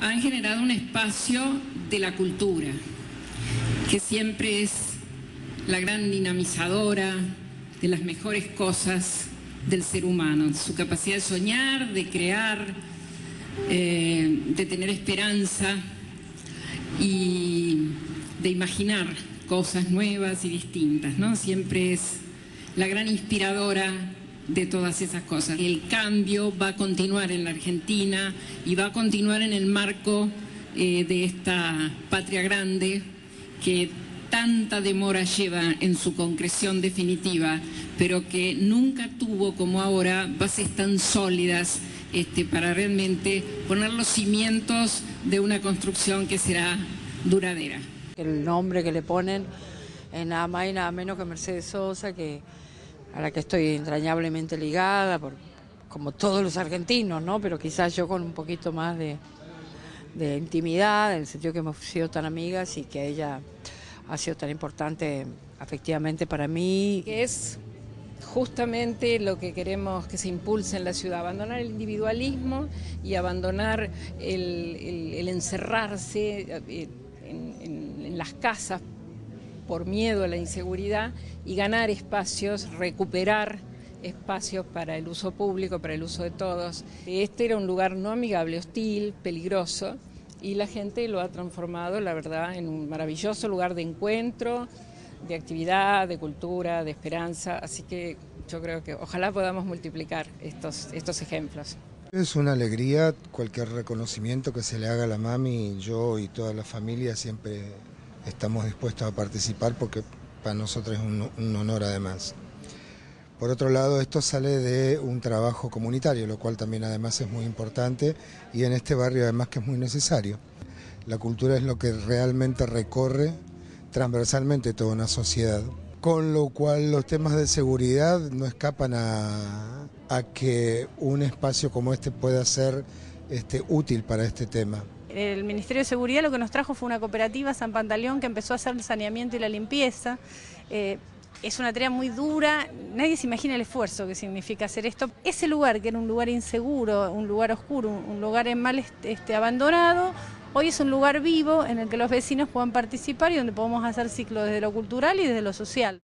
han generado un espacio de la cultura, que siempre es la gran dinamizadora de las mejores cosas del ser humano, su capacidad de soñar, de crear, de tener esperanza y de imaginar cosas nuevas y distintas, ¿no? Siempre es la gran inspiradora de todas esas cosas. El cambio va a continuar en la Argentina y va a continuar en el marco de esta patria grande que tanta demora lleva en su concreción definitiva, pero que nunca tuvo como ahora bases tan sólidas para realmente poner los cimientos de una construcción que será duradera. El nombre que le ponen es nada más y nada menos que Mercedes Sosa, a la que estoy entrañablemente ligada, como todos los argentinos, ¿no? Pero quizás yo con un poquito más de intimidad, en el sentido que hemos sido tan amigas y que ella ha sido tan importante afectivamente para mí. Que es justamente lo que queremos que se impulse en la ciudad, abandonar el individualismo y abandonar el encerrarse en las casas por miedo a la inseguridad y ganar espacios, recuperar espacios para el uso público, para el uso de todos. Este era un lugar no amigable, hostil, peligroso, y la gente lo ha transformado, la verdad, en un maravilloso lugar de encuentro, de actividad, de cultura, de esperanza, así que yo creo que ojalá podamos multiplicar estos ejemplos. Es una alegría cualquier reconocimiento que se le haga a la mami, yo y toda la familia siempre estamos dispuestos a participar porque para nosotros es un honor además. Por otro lado, esto sale de un trabajo comunitario, lo cual también además es muy importante y en este barrio además que es muy necesario. La cultura es lo que realmente recorre transversalmente toda una sociedad, con lo cual los temas de seguridad no escapan a que un espacio como este pueda ser útil para este tema. El Ministerio de Seguridad lo que nos trajo fue una cooperativa, San Pantaleón, que empezó a hacer el saneamiento y la limpieza. Es una tarea muy dura, nadie se imagina el esfuerzo que significa hacer esto. Ese lugar, que era un lugar inseguro, un lugar oscuro, un lugar en mal abandonado, hoy es un lugar vivo en el que los vecinos puedan participar y donde podemos hacer ciclos desde lo cultural y desde lo social.